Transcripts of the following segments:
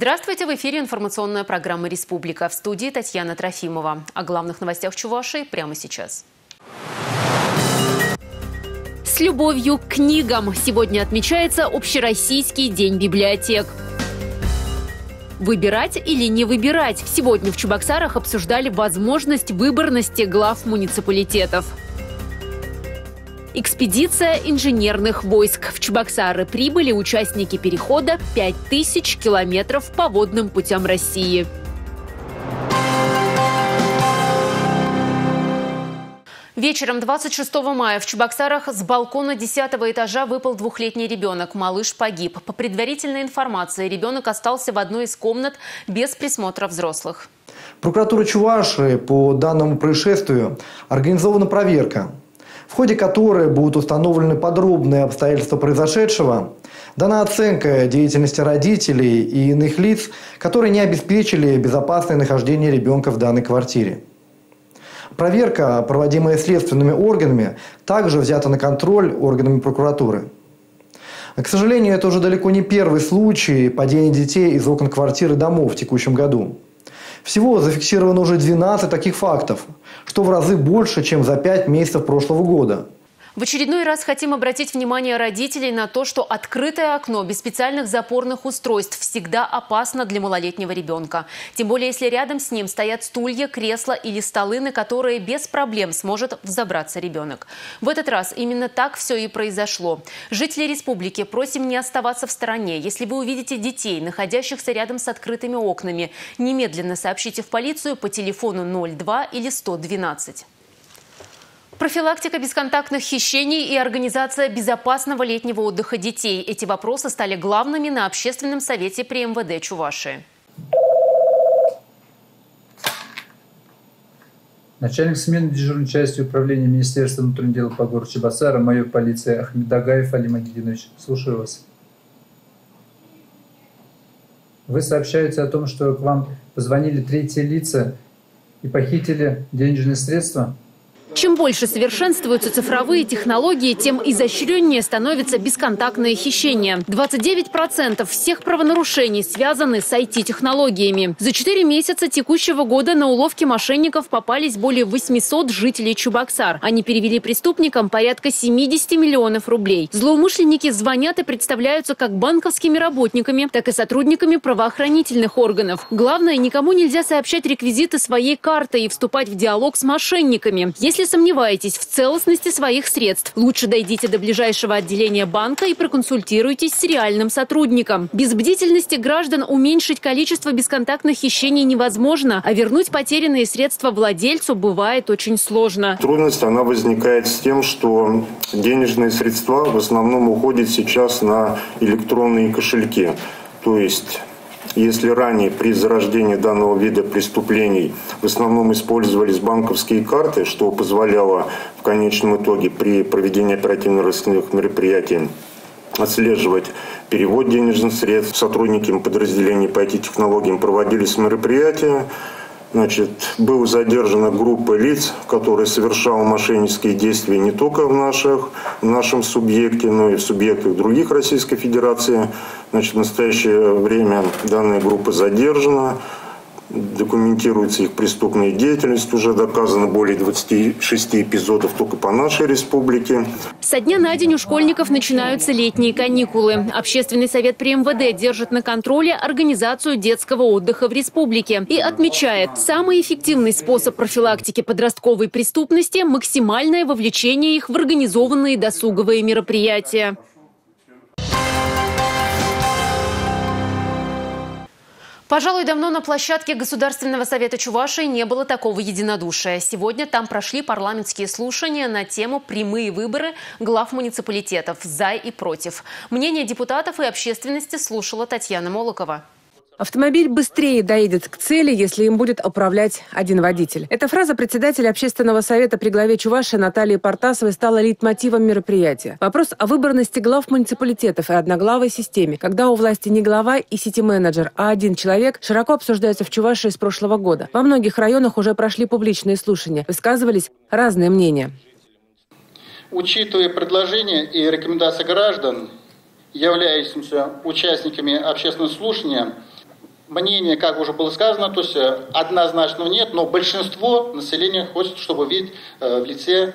Здравствуйте! В эфире информационная программа «Республика». В студии Татьяна Трофимова. О главных новостях Чувашии прямо сейчас. С любовью к книгам. Сегодня отмечается Общероссийский день библиотек. Выбирать или не выбирать? Сегодня в Чебоксарах обсуждали возможность выборности глав муниципалитетов. Экспедиция инженерных войск. В Чебоксары прибыли участники перехода 5000 километров по водным путям России. Вечером 26 мая в Чебоксарах с балкона 10-го этажа выпал двухлетний ребенок. Малыш погиб. По предварительной информации, ребенок остался в одной из комнат без присмотра взрослых. Прокуратура Чувашии по данному происшествию организована проверка, в ходе которой будут установлены подробные обстоятельства произошедшего, дана оценка деятельности родителей и иных лиц, которые не обеспечили безопасное нахождение ребенка в данной квартире. Проверка, проводимая следственными органами, также взята на контроль органами прокуратуры. К сожалению, это уже далеко не первый случай падения детей из окон квартир и домов в текущем году. Всего зафиксировано уже 12 таких фактов, что в разы больше, чем за 5 месяцев прошлого года. В очередной раз хотим обратить внимание родителей на то, что открытое окно без специальных запорных устройств всегда опасно для малолетнего ребенка. Тем более, если рядом с ним стоят стулья, кресла или столы, на которые без проблем сможет взобраться ребенок. В этот раз именно так все и произошло. Жители республики просим не оставаться в стороне. Если вы увидите детей, находящихся рядом с открытыми окнами, немедленно сообщите в полицию по телефону 02 или 112. Профилактика бесконтактных хищений и организация безопасного летнего отдыха детей. Эти вопросы стали главными на общественном совете при МВД Чувашии. Начальник смены дежурной части управления Министерства внутренних дел по городу Чебоксары, майор полиции Ахмедагаев Алим Агединович. Слушаю вас. Вы сообщаете о том, что к вам позвонили третьи лица и похитили денежные средства? Чем больше совершенствуются цифровые технологии, тем изощреннее становится бесконтактное хищение. 29% всех правонарушений связаны с IT-технологиями. За 4 месяца текущего года на уловки мошенников попались более 800 жителей Чебоксар. Они перевели преступникам порядка 70 миллионов рублей. Злоумышленники звонят и представляются как банковскими работниками, так и сотрудниками правоохранительных органов. Главное, никому нельзя сообщать реквизиты своей карты и вступать в диалог с мошенниками. Если сомневаетесь в целостности своих средств, лучше дойдите до ближайшего отделения банка и проконсультируйтесь с реальным сотрудником. Без бдительности граждан уменьшить количество бесконтактных хищений невозможно, а вернуть потерянные средства владельцу бывает очень сложно. Трудность она возникает с тем, что денежные средства в основном уходят сейчас на электронные кошельки. То есть, если ранее при зарождении данного вида преступлений в основном использовались банковские карты, что позволяло в конечном итоге при проведении оперативно-розыскных мероприятий отслеживать перевод денежных средств, сотрудниками подразделений по IT-технологиям проводились мероприятия. Была задержана группа лиц, которые совершала мошеннические действия не только в нашем субъекте, но и в субъектах других Российской Федерации. В настоящее время данная группа задержана. Документируется их преступная деятельность. Уже доказано более 26 эпизодов только по нашей республике. Со дня на день у школьников начинаются летние каникулы. Общественный совет при МВД держит на контроле организацию детского отдыха в республике и отмечает, самый эффективный способ профилактики подростковой преступности – максимальное вовлечение их в организованные досуговые мероприятия. Пожалуй, давно на площадке Государственного совета Чувашии не было такого единодушия. Сегодня там прошли парламентские слушания на тему «Прямые выборы глав муниципалитетов. За и против». Мнение депутатов и общественности слушала Татьяна Молокова. Автомобиль быстрее доедет к цели, если им будет управлять один водитель. Эта фраза председателя общественного совета при главе Чувашии Натальи Партасовой стала лейтмотивом мероприятия. Вопрос о выборности глав муниципалитетов и одноглавой системе, когда у власти не глава и сити-менеджер, а один человек, широко обсуждается в Чувашии с прошлого года. Во многих районах уже прошли публичные слушания. Высказывались разные мнения. Учитывая предложения и рекомендации граждан, являющимся участниками общественного слушания, мнение, как уже было сказано, то есть однозначно нет, но большинство населения хочет, чтобы видеть в лице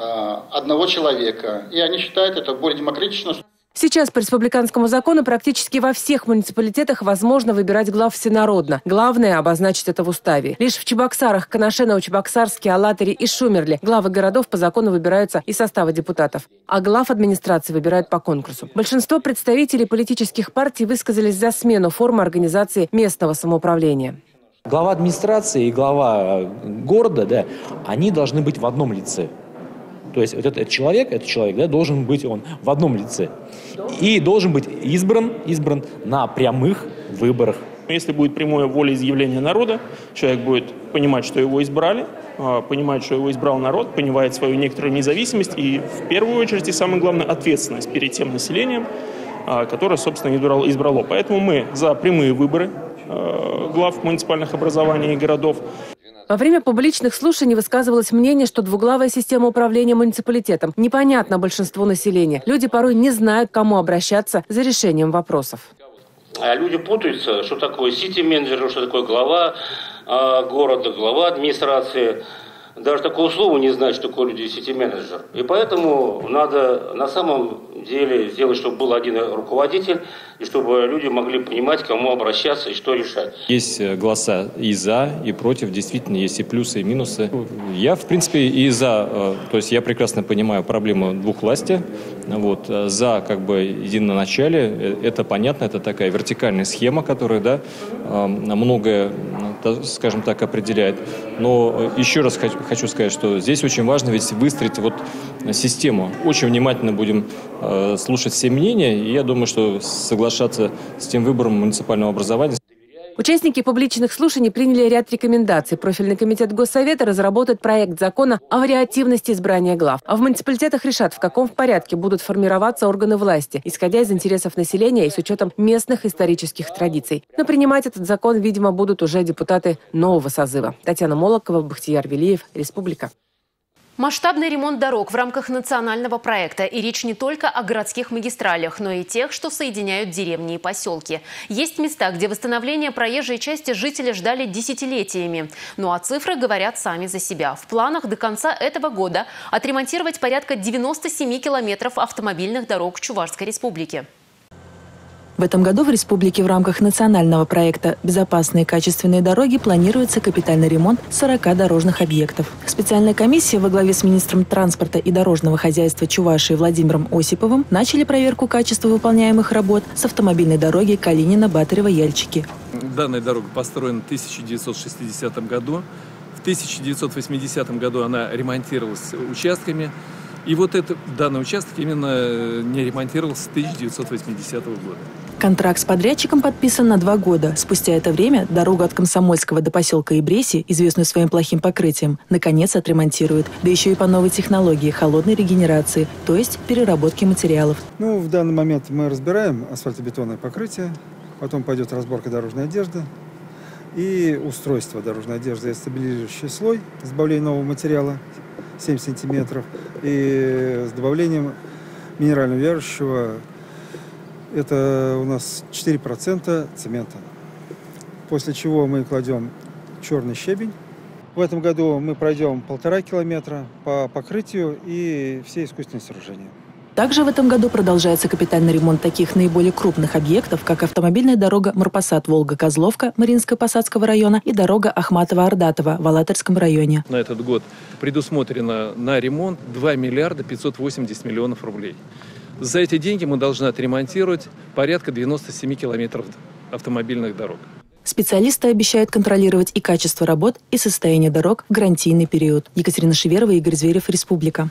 одного человека. И они считают это более демократично. Сейчас по республиканскому закону практически во всех муниципалитетах возможно выбирать глав всенародно. Главное – обозначить это в уставе. Лишь в Чебоксарах, Коношено-Чебоксарске, Алатыре и Шумерле главы городов по закону выбираются из состава депутатов. А глав администрации выбирают по конкурсу. Большинство представителей политических партий высказались за смену формы организации местного самоуправления. Глава администрации и глава города, да, они должны быть в одном лице. То есть вот этот человек да, должен быть он в одном лице. И должен быть избран на прямых выборах. Если будет прямое волеизъявление народа, человек будет понимать, что его избрали, понимать, что его избрал народ, понимает свою некоторую независимость и, в первую очередь, и самое главное, ответственность перед тем населением, которое, собственно, избрало. Поэтому мы за прямые выборы глав муниципальных образований и городов. Во время публичных слушаний высказывалось мнение, что двуглавая система управления муниципалитетом непонятна большинству населения. Люди порой не знают, к кому обращаться за решением вопросов. Люди путаются, что такое сити-менеджер, что такое глава города, глава администрации. Даже такого слова не знают, что такое люди сити-менеджер. И поэтому надо на самом деле сделать, чтобы был один руководитель, и чтобы люди могли понимать, к кому обращаться и что решать. Есть голоса и за, и против. Действительно, есть и плюсы, и минусы. Я, в принципе, и за. То есть я прекрасно понимаю проблему двухвластия. Вот, за как бы единоначалие. Это понятно, это такая вертикальная схема, которая, да, многое, скажем так, определяет. Но еще раз хочу сказать, что здесь очень важно ведь выстроить вот систему. Очень внимательно будем слушать все мнения, и я думаю, что соглашаться с тем выбором муниципального образования. Участники публичных слушаний приняли ряд рекомендаций. Профильный комитет Госсовета разработает проект закона о вариативности избрания глав. А в муниципалитетах решат, в каком порядке будут формироваться органы власти, исходя из интересов населения и с учетом местных исторических традиций. Но принимать этот закон, видимо, будут уже депутаты нового созыва. Татьяна Молокова, Бахтияр Велиев, Республика. Масштабный ремонт дорог в рамках национального проекта. И речь не только о городских магистралях, но и тех, что соединяют деревни и поселки. Есть места, где восстановление проезжей части жители ждали десятилетиями. Ну а цифры говорят сами за себя. В планах до конца этого года отремонтировать порядка 97 километров автомобильных дорог Чувашской республики. В этом году в республике в рамках национального проекта «Безопасные и качественные дороги» планируется капитальный ремонт 40 дорожных объектов. Специальная комиссия во главе с министром транспорта и дорожного хозяйства Чувашии Владимиром Осиповым начали проверку качества выполняемых работ с автомобильной дороги Калинина-Батарева-Яльчики. Данная дорога построена в 1960 году. В 1980 году она ремонтировалась участками. И вот данный участок именно не ремонтировался с 1980 года. Контракт с подрядчиком подписан на 2 года. Спустя это время дорогу от Комсомольского до поселка Ибреси, известную своим плохим покрытием, наконец отремонтируют. Да еще и по новой технологии холодной регенерации, то есть переработки материалов. В данный момент мы разбираем асфальтобетонное покрытие, потом пойдет разборка дорожной одежды и устройство дорожной одежды, стабилизирующий слой с добавлением нового материала 7 сантиметров и с добавлением минерального вяжущего. Это у нас 4% цемента. После чего мы кладем черный щебень. В этом году мы пройдем 1,5 километра по покрытию и все искусственные сооружения. Также в этом году продолжается капитальный ремонт таких наиболее крупных объектов, как автомобильная дорога Марпасад-Волга-Козловка Маринско-Посадского района и дорога Ахматова-Ардатова в Алатырском районе. На этот год предусмотрено на ремонт 2 миллиарда 580 миллионов рублей. За эти деньги мы должны отремонтировать порядка 97 километров автомобильных дорог. Специалисты обещают контролировать и качество работ, и состояние дорог в гарантийный период. Екатерина Шеверова, Игорь Зверев, Республика.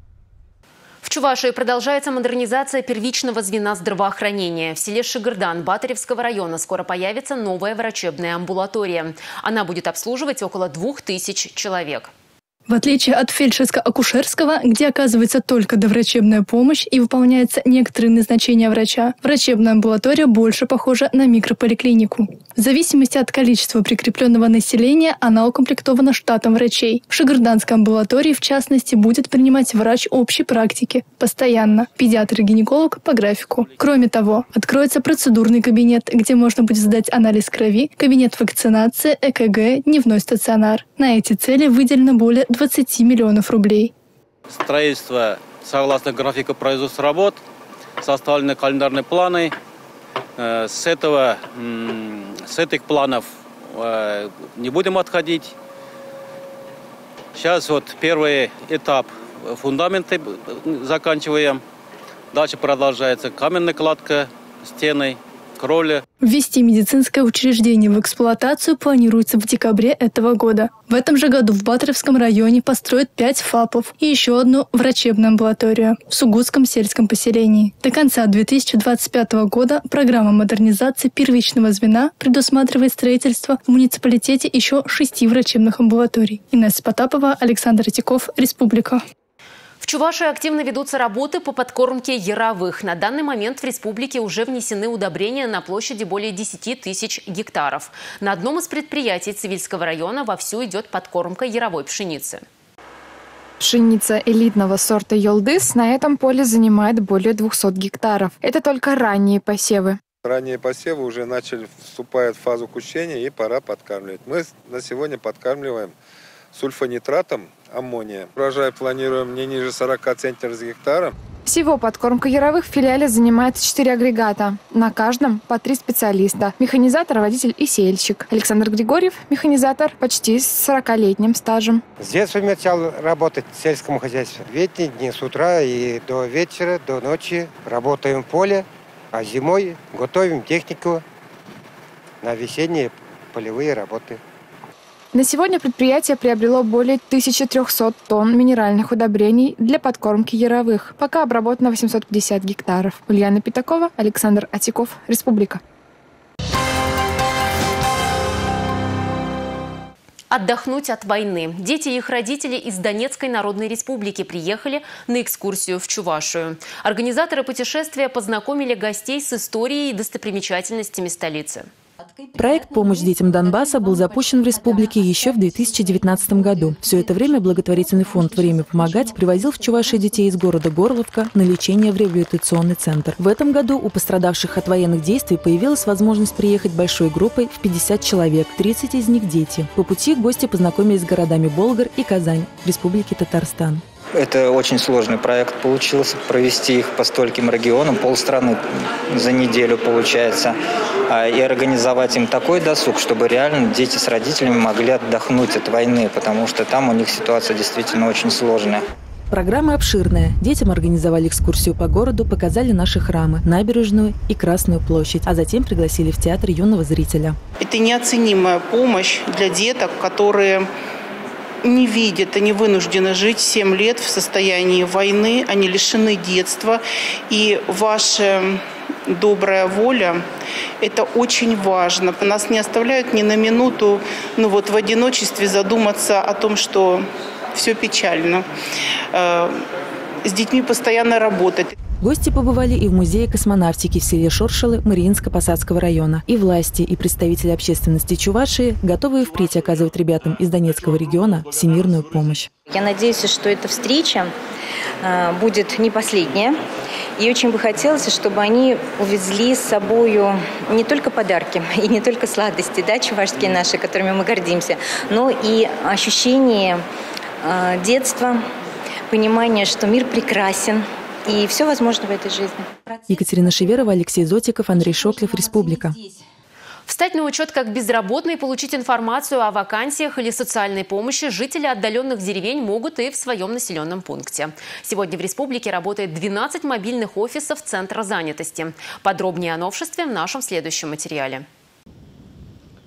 В Чувашии продолжается модернизация первичного звена здравоохранения. В селе Шигырдан Батаревского района скоро появится новая врачебная амбулатория. Она будет обслуживать около 2000 человек. В отличие от фельдшерско-акушерского, где оказывается только доврачебная помощь и выполняются некоторые назначения врача, врачебная амбулатория больше похожа на микрополиклинику. В зависимости от количества прикрепленного населения она укомплектована штатом врачей. В Шыгырданской амбулатории, в частности, будет принимать врач общей практики постоянно, педиатр и гинеколог по графику. Кроме того, откроется процедурный кабинет, где можно будет сдать анализ крови, кабинет вакцинации, ЭКГ, дневной стационар. На эти цели выделено более 20 миллионов рублей. Строительство согласно графику производства работ, составлены календарные планы. С этих планов не будем отходить. Сейчас вот первый этап фундаменты заканчиваем. Дальше продолжается каменная кладка, стены, кровля. Ввести медицинское учреждение в эксплуатацию планируется в декабре этого года. В этом же году в Батаревском районе построят 5 ФАПов и еще одну врачебную амбулаторию в Сугутском сельском поселении. До конца 2025 года программа модернизации первичного звена предусматривает строительство в муниципалитете еще 6 врачебных амбулаторий. Инесса Потапова, Александр Итиков, Республика. В Чувашии активно ведутся работы по подкормке яровых. На данный момент в республике уже внесены удобрения на площади более 10 тысяч гектаров. На одном из предприятий Цивильского района вовсю идет подкормка яровой пшеницы. Пшеница элитного сорта Йолдыс на этом поле занимает более 200 гектаров. Это только ранние посевы. Ранние посевы уже вступают в фазу кущения и пора подкармливать. Мы на сегодня подкармливаем сульфонитратом аммония. Урожай планируем не ниже 40 центнеров с гектара. Всего подкормка яровых в филиале занимает 4 агрегата. На каждом по 3 специалиста. Механизатор, водитель и сеяльщик. Александр Григорьев, механизатор, почти с 40-летним стажем. С детства начал работать в сельском хозяйстве. В летние дни с утра и до вечера, до ночи работаем в поле, а зимой готовим технику на весенние полевые работы. На сегодня предприятие приобрело более 1300 тонн минеральных удобрений для подкормки яровых. Пока обработано 850 гектаров. Ульяна Пятакова, Александр Атиков, Республика. Отдохнуть от войны. Дети и их родители из Донецкой Народной Республики приехали на экскурсию в Чувашию. Организаторы путешествия познакомили гостей с историей и достопримечательностями столицы. Проект «Помощь детям Донбасса» был запущен в республике еще в 2019 году. Все это время благотворительный фонд «Время помогать» привозил в Чувашию детей из города Горловка на лечение в реабилитационный центр. В этом году у пострадавших от военных действий появилась возможность приехать большой группой в 50 человек, 30 из них – дети. По пути гости познакомились с городами Болгар и Казань в республике Татарстан. Это очень сложный проект получился, провести их по стольким регионам, полстраны за неделю получается, и организовать им такой досуг, чтобы реально дети с родителями могли отдохнуть от войны, потому что там у них ситуация действительно очень сложная. Программа обширная. Детям организовали экскурсию по городу, показали наши храмы, набережную и Красную площадь, а затем пригласили в театр юного зрителя. Это неоценимая помощь для деток, которые не видят, они вынуждены жить 7 лет в состоянии войны, они лишены детства. И ваша добрая воля – это очень важно. Нас не оставляют ни на минуту в одиночестве задуматься о том, что все печально. С детьми постоянно работать. Гости побывали и в музее космонавтики в селе Шоршалы Мариинско-Посадского района. И власти, и представители общественности Чувашии готовы впредь оказывать ребятам из Донецкого региона всемирную помощь. Я надеюсь, что эта встреча будет не последняя. И очень бы хотелось, чтобы они увезли с собой не только подарки и не только сладости, чувашские наши, которыми мы гордимся, но и ощущение детства, понимание, что мир прекрасен. И все возможно в этой жизни. Екатерина Шеверова, Алексей Зотиков, Андрей Шоклев, Республика. Встать на учет как безработный, получить информацию о вакансиях или социальной помощи жители отдаленных деревень могут и в своем населенном пункте. Сегодня в республике работает 12 мобильных офисов Центра занятости. Подробнее о новшестве в нашем следующем материале.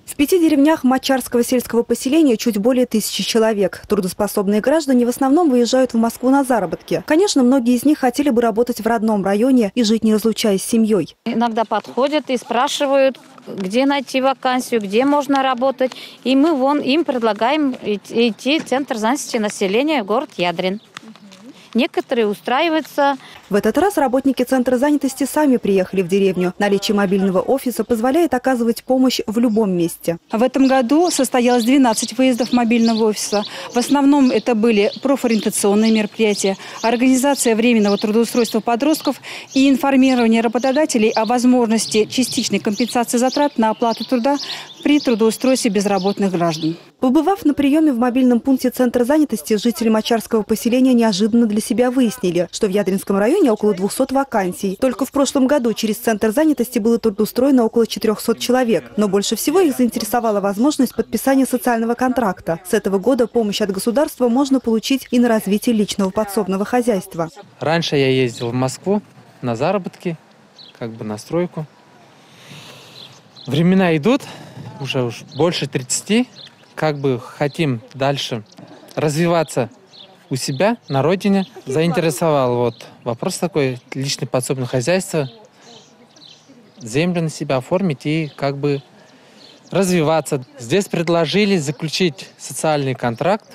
В 5 деревнях Мачарского сельского поселения чуть более 1000 человек. Трудоспособные граждане в основном выезжают в Москву на заработки. Конечно, многие из них хотели бы работать в родном районе и жить, не разлучаясь с семьей. Иногда подходят и спрашивают, где найти вакансию, где можно работать. И мы им предлагаем идти в Центр занятости населения, город Ядрин. Некоторые устраиваются. В этот раз работники Центра занятости сами приехали в деревню. Наличие мобильного офиса позволяет оказывать помощь в любом месте. В этом году состоялось 12 выездов мобильного офиса. В основном это были профориентационные мероприятия, организация временного трудоустройства подростков и информирование работодателей о возможности частичной компенсации затрат на оплату труда при трудоустройстве безработных граждан. Побывав на приеме в мобильном пункте Центра занятости, жители Мачарского поселения неожиданно для себя выяснили, что в Ядринском районе около 200 вакансий. Только в прошлом году через Центр занятости было трудоустроено около 400 человек. Но больше всего их заинтересовала возможность подписания социального контракта. С этого года помощь от государства можно получить и на развитие личного подсобного хозяйства. Раньше я ездил в Москву на заработки, на стройку. Времена идут, уже больше 30. Хотим дальше развиваться у себя на родине. Заинтересовал вопрос такой, личное подсобное хозяйство, землю на себя оформить и развиваться. Здесь предложили заключить социальный контракт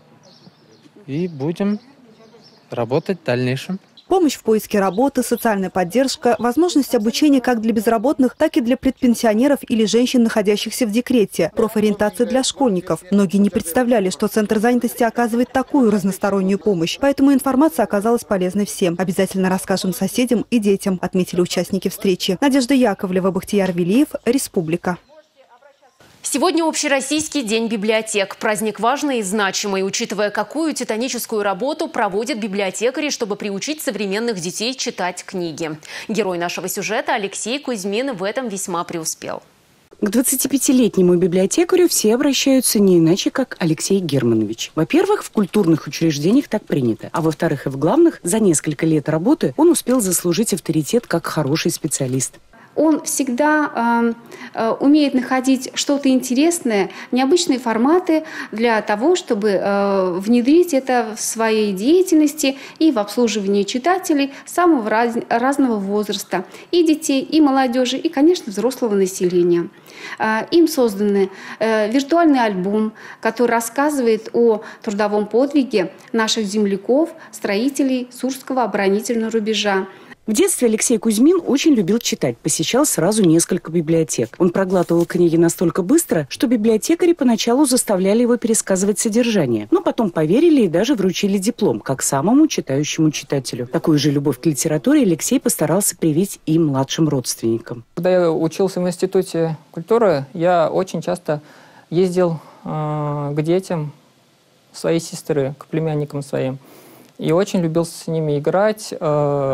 и будем работать в дальнейшем. Помощь в поиске работы, социальная поддержка, возможность обучения как для безработных, так и для предпенсионеров или женщин, находящихся в декрете, профориентация для школьников. Многие не представляли, что Центр занятости оказывает такую разностороннюю помощь. Поэтому информация оказалась полезной всем. Обязательно расскажем соседям и детям, отметили участники встречи. Надежда Яковлева, Бахтияр Велиев, Республика. Сегодня Общероссийский день библиотек. Праздник важный и значимый, учитывая, какую титаническую работу проводят библиотекари, чтобы приучить современных детей читать книги. Герой нашего сюжета Алексей Кузьмин в этом весьма преуспел. К 25-летнему библиотекарю все обращаются не иначе, как Алексей Германович. Во-первых, в культурных учреждениях так принято. А во-вторых, и в главных, за несколько лет работы он успел заслужить авторитет как хороший специалист. Он всегда умеет находить что-то интересное, необычные форматы для того, чтобы внедрить это в своей деятельности и в обслуживании читателей самого разного возраста. И детей, и молодежи, и, конечно, взрослого населения. Им создан виртуальный альбом, который рассказывает о трудовом подвиге наших земляков, строителей Сурского оборонительного рубежа. В детстве Алексей Кузьмин очень любил читать, посещал сразу несколько библиотек. Он проглатывал книги настолько быстро, что библиотекари поначалу заставляли его пересказывать содержание. Но потом поверили и даже вручили диплом, как самому читающему читателю. Такую же любовь к литературе Алексей постарался привить и младшим родственникам. Когда я учился в Институте культуры, я очень часто ездил к детям своей сестры, к племянникам своим. И очень любил с ними играть, мы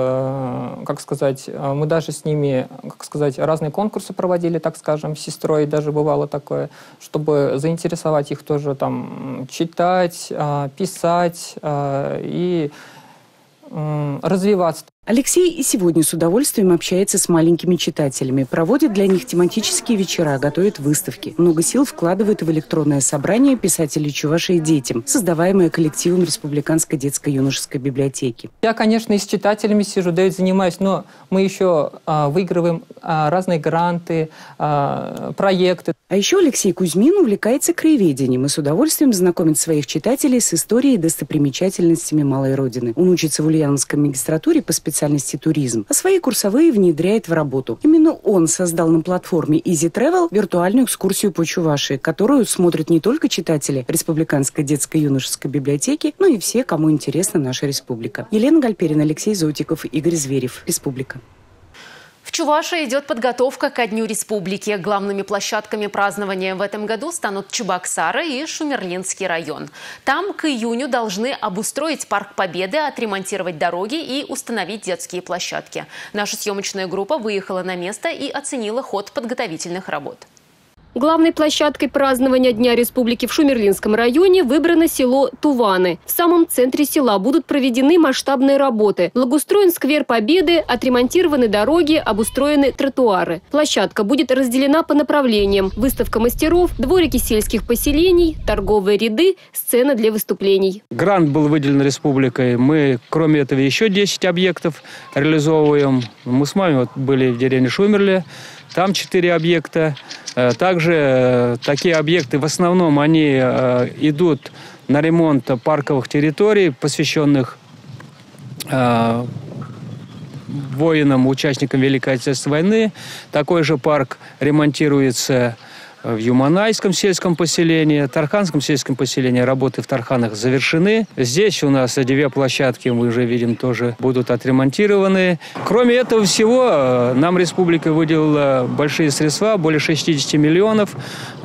даже с ними, разные конкурсы проводили, с сестрой даже бывало такое, чтобы заинтересовать их тоже читать, писать и развиваться. Алексей и сегодня с удовольствием общается с маленькими читателями, проводит для них тематические вечера, готовит выставки. Много сил вкладывает в электронное собрание писателей Чувашии детям, создаваемое коллективом Республиканской детско-юношеской библиотеки. Я, конечно, и с читателями сижу, занимаюсь, но мы еще выигрываем разные гранты, проекты. А еще Алексей Кузьмин увлекается краеведением и с удовольствием знакомит своих читателей с историей и достопримечательностями малой родины. Он учится в Ульяновской магистратуре по специальности туризм, а свои курсовые внедряет в работу. Именно он создал на платформе Easy Travel виртуальную экскурсию по Чувашии, которую смотрят не только читатели Республиканской детско-юношеской библиотеки, но и все, кому интересна наша республика. Елена Гальперин, Алексей Зотиков, Игорь Зверев. Республика. В Чувашии идет подготовка ко Дню Республики. Главными площадками празднования в этом году станут Чебоксары и Шумерлинский район. Там к июню должны обустроить Парк Победы, отремонтировать дороги и установить детские площадки. Наша съемочная группа выехала на место и оценила ход подготовительных работ. Главной площадкой празднования Дня Республики в Шумерлинском районе выбрано село Туваны. В самом центре села будут проведены масштабные работы. Благоустроен сквер Победы, отремонтированы дороги, обустроены тротуары. Площадка будет разделена по направлениям: выставка мастеров, дворики сельских поселений, торговые ряды, сцена для выступлений. Грант был выделен республикой. Мы, кроме этого, еще 10 объектов реализовываем. Мы с вами были в деревне Шумерле. Там 4 объекта. Также такие объекты, в основном, они идут на ремонт парковых территорий, посвященных воинам, участникам Великой Отечественной войны. Такой же парк ремонтируется в Юманайском сельском поселении, Тарханском сельском поселении. Работы в Тарханах завершены. Здесь у нас 2 площадки, мы уже видим, тоже будут отремонтированы. Кроме этого всего, нам республика выделила большие средства, более 60 миллионов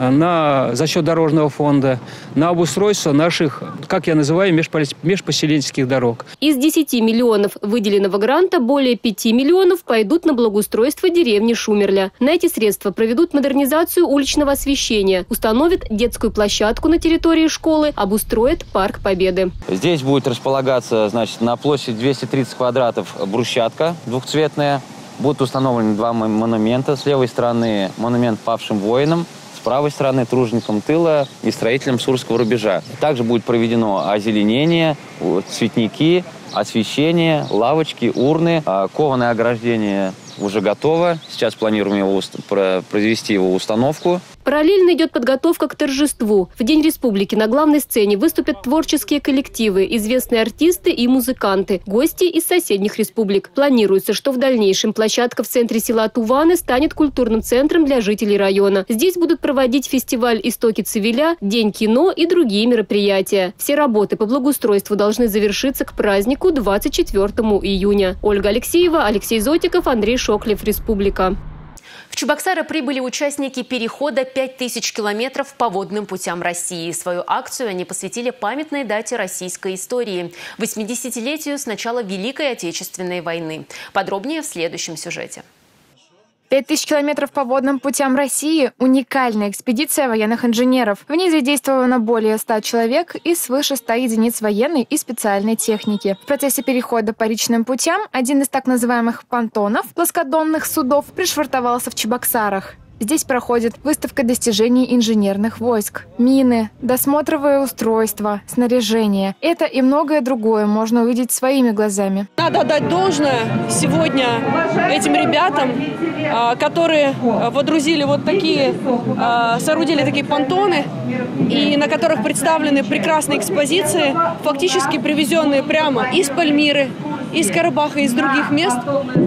за счет дорожного фонда на обустройство наших, как я называю, межпоселенческих дорог. Из 10 миллионов выделенного гранта более 5 миллионов пойдут на благоустройство деревни Шумерля. На эти средства проведут модернизацию уличного освещения, установят детскую площадку на территории школы, обустроят парк Победы. Здесь будет располагаться, значит, на площади 230 квадратов брусчатка двухцветная. Будут установлены 2 монумента. С левой стороны монумент павшим воинам, с правой стороны труженикам тыла и строителям Сурского рубежа. Также будет проведено озеленение, цветники, освещение, лавочки, урны, кованое ограждение уже готово. Сейчас планируем произвести его установку. Параллельно идет подготовка к торжеству. В День Республики на главной сцене выступят творческие коллективы, известные артисты и музыканты, гости из соседних республик. Планируется, что в дальнейшем площадка в центре села Туваны станет культурным центром для жителей района. Здесь будут проводить фестиваль «Истоки Цивиля», День кино и другие мероприятия. Все работы по благоустройству должны завершиться к празднику 24 июня. Ольга Алексеева, Алексей Зотиков, Андрей Шоклев, Республика. В Чебоксары прибыли участники перехода 5000 километров по водным путям России. Свою акцию они посвятили памятной дате российской истории – 80-летию с начала Великой Отечественной войны. Подробнее в следующем сюжете. 5000 километров по водным путям России – уникальная экспедиция военных инженеров. В ней задействовано более 100 человек и свыше 100 единиц военной и специальной техники. В процессе перехода по речным путям один из так называемых понтонов, плоскодонных судов, пришвартовался в Чебоксарах. Здесь проходит выставка достижений инженерных войск. Мины, досмотровое устройство, снаряжение. Это и многое другое можно увидеть своими глазами. Надо отдать должное сегодня этим ребятам, которые водрузили вот такие, соорудили такие понтоны, и на которых представлены прекрасные экспозиции, фактически привезенные прямо из Пальмиры, из Карабаха, из других мест,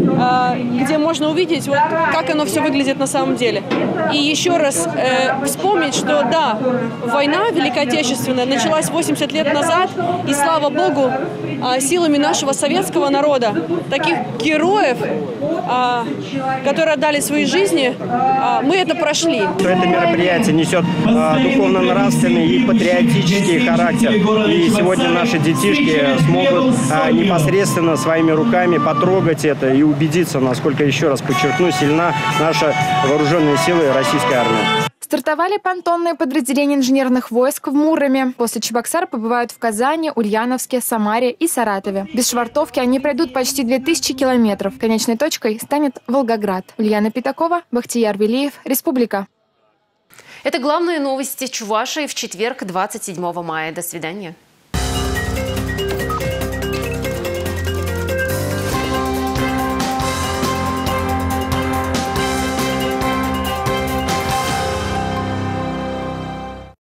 где можно увидеть, вот, как оно все выглядит на самом деле. И еще раз вспомнить, что да, война Великая Отечественная началась 80 лет назад, и слава Богу, силами нашего советского народа, таких героев, которые отдали свои жизни, мы это прошли. Это мероприятие несет духовно-нравственный и патриотический характер. И сегодня наши детишки смогут непосредственно своими руками потрогать это и убедиться, насколько, еще раз подчеркну, сильна наша вооруженная сила и российская армия. Стартовали понтонные подразделения инженерных войск в Муроме. После Чебоксар побывают в Казани, Ульяновске, Самаре и Саратове. Без швартовки они пройдут почти 2000 километров. Конечной точкой станет Волгоград. Ульяна Пятакова, Бахтияр Велиев, Республика. Это главные новости Чувашии в четверг, 27 мая. До свидания.